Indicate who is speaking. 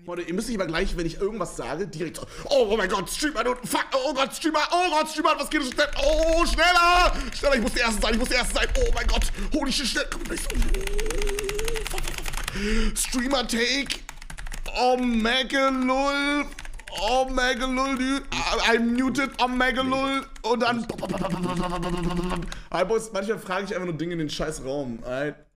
Speaker 1: Leute, ihr müsst nicht immer gleich, wenn ich irgendwas sage, direkt so, oh mein Gott, Streamer, fuck, oh Gott, Streamer, was geht so schnell? Oh, schneller! Schneller, ich muss der Erste sein, oh mein Gott, holy shit, schnell, komm, Streamer Take, oh Megalul, dude, I'm muted, oh Megalul, und dann, Boys, manchmal frage ich einfach nur Dinge in den scheiß Raum, alright?